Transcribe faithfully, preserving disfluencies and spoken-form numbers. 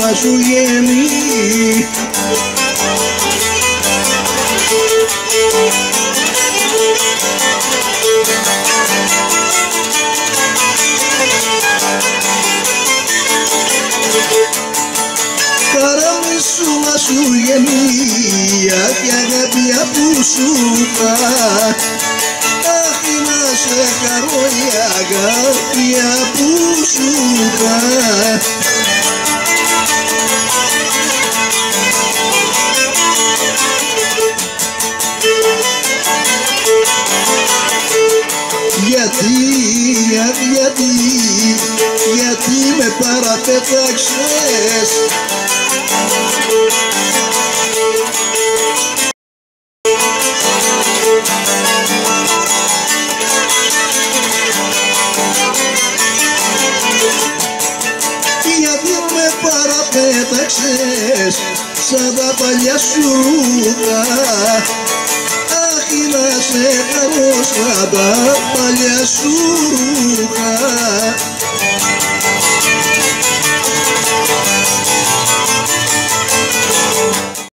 σου γεμί. Καράβι σου να σου γεμί, αχ η αγάπη που σου είχα. Αχ να σε χαρώ η αγάπη που σου είχα. Γιατί, αχ γιατί, γιατί με παραπέταξες. Γιατί με παραπέταξες σαν τα παλιά σου ρούχα. Αχ να σε χαρώ σαν τα παλιά σου ρούχα.